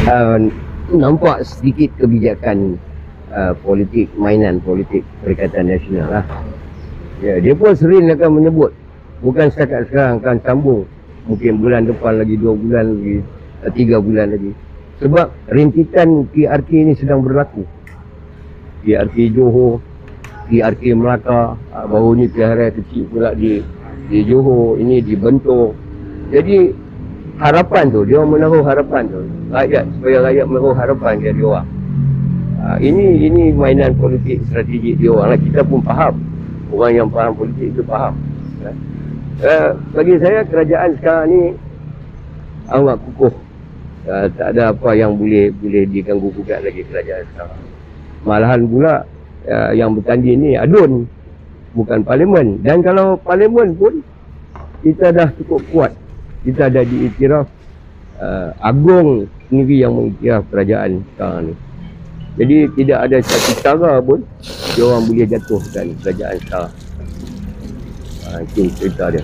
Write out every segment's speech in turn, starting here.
nampak sedikit kebijakan politik, mainan politik Perikatan Nasional lah. Ya, dia pun sering akan menyebut, bukan setakat sekarang, akan sambung mungkin bulan depan lagi, 2 bulan lagi, 3 bulan lagi. Sebab rintitan PRK ini sedang berlaku. PRK Johor, PRK Melaka, baru ni PRK kecil pula di Johor, ini dibentuk. Jadi harapan tu, dia menaruh harapan tu rakyat, supaya rakyat menaruh harapan dia orang. Ini mainan politik strategik dia orang lah. Kita pun faham, orang yang faham politik itu faham. Bagi saya kerajaan sekarang ni amat kukuh. Tak ada apa yang boleh diganggu gugat lagi kerajaan sekarang. Malahan pula yang bertanding ni adun, bukan parlimen. Dan kalau parlimen pun kita dah cukup kuat. Kita dah diiktiraf, Agong sendiri yang mengiktiraf kerajaan sekarang ni. Jadi tidak ada satu cara pun dia orang boleh jatuhkan kerajaan sekarang. Itu cerita dia.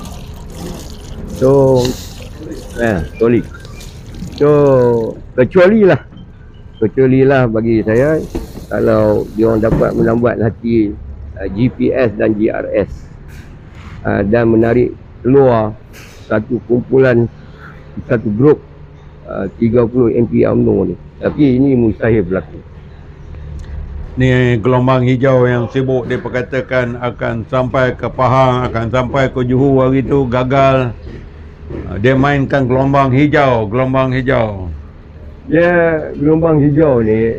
So solid. So kecuali lah bagi saya, kalau dia orang dapat melambat hati GPS dan GRS dan menarik keluar satu kumpulan, satu grup 30 MP UMNO ni. Tapi ini mustahil berlaku. Ni gelombang hijau yang sibuk diperkatakan akan sampai ke Pahang, akan sampai ke Johor hari tu gagal. Dia mainkan gelombang hijau. Ya, gelombang hijau ni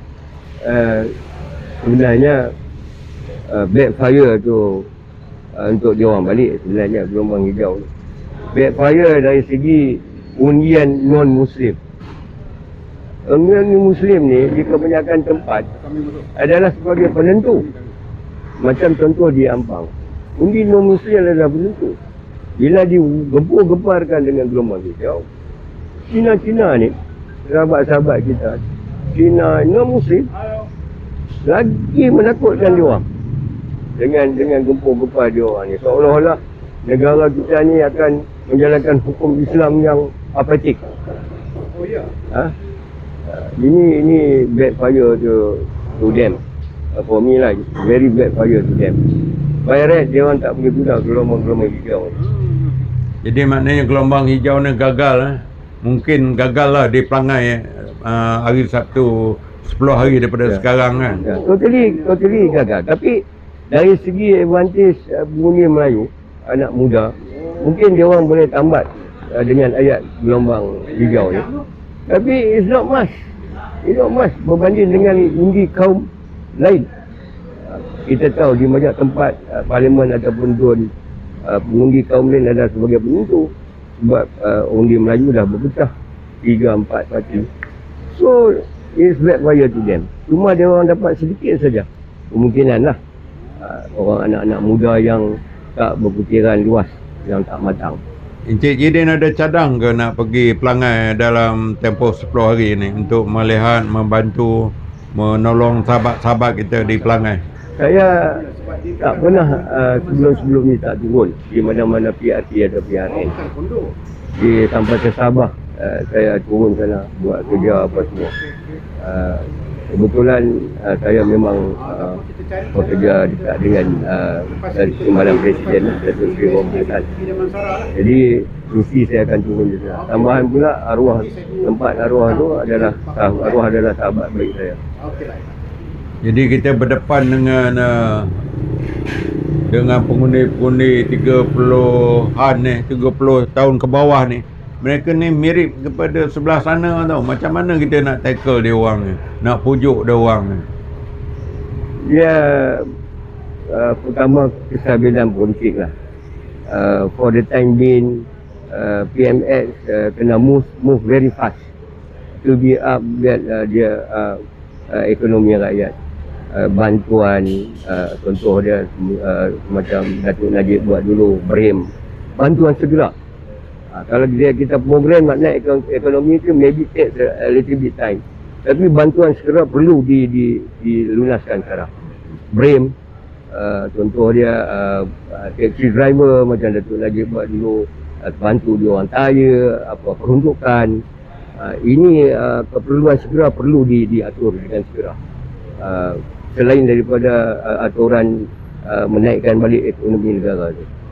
sebenarnya backfire tu untuk dia orang balik. Sebenarnya gelombang hijau ni backfire dari segi undian non-Muslim. Muslim ni di kebanyakan tempat adalah sebagai penentu. Macam contoh di Ampang, undi non-Muslim adalah penentu. Bila digempur-gemparkan dengan gelombang hijau, Cina ni, sahabat-sahabat kita, Cina non-Muslim lagi menakutkan dia orang dengan gempur-gempar dia orang ni. Seolah-olah negara kita ni akan menjalankan hukum Islam yang apatik. Oh ya. Ini backfire to them. For me lah, very backfire to them. By right, dia orang tak boleh guna gelombang hijau. Jadi maknanya gelombang hijau ni gagal. Mungkin gagal lah di Pelangai hari Sabtu 10 hari daripada sekarang kan. Totally gagal. Tapi dari segi advantage pengundi Melayu, anak muda, mungkin dia orang boleh tambat dengan ayat gelombang hijau ni. Tapi it's not much berbanding dengan undi kaum lain. Kita tahu di banyak tempat parlimen ataupun DUN, pengundi kaum lain adalah sebagai penentu. Sebab undi Melayu dah berpecah 3-4 parti. So it's backfire to them. Cuma dia orang dapat sedikit saja kemungkinan lah orang anak-anak muda yang tak berfikiran luas, yang tak matang. Encik Jidin ada cadang ke nak pergi Pelangai dalam tempoh 10 hari ni untuk melihat, membantu, menolong sahabat-sahabat kita di Pelangai? Saya tak pernah sebelum ni tak turun di mana-mana PRT atau PRN. Sampai ke Sabah saya turun sana buat kerja apa semua. Kebetulan saya memang bekerja dekat dengan Timbalan Presiden Datuk Seri Romhan. Jadi mesti saya akan turun di sana. Tambahan pula tempat arwah tu adalah sahabat baik saya. Jadi kita berdepan dengan pengundi-pengundi 30-an ni, 30 tahun ke bawah ni. Mereka ni mirip kepada sebelah sana tau. Macam mana kita nak tackle dia orang ni, nak pujuk dia orang ni? Ya, pertama kestabilan politik lah. For the time being, PMX kena move very fast to be up that dia ekonomi rakyat. Bantuan, contoh dia macam Datuk Najib buat dulu, BRIM, bantuan segera. Kalau kita program maknanya ekonomi itu maybe take a little bit time, tapi bantuan segera perlu dilunaskan sekarang. BRIM, contoh dia taxi driver macam Datuk Najib buat dulu, bantu dia orang tayar, peruntukan, Ini keperluan segera perlu diatur dengan segera. Selain daripada aturan menaikkan balik ekonomi negara tu.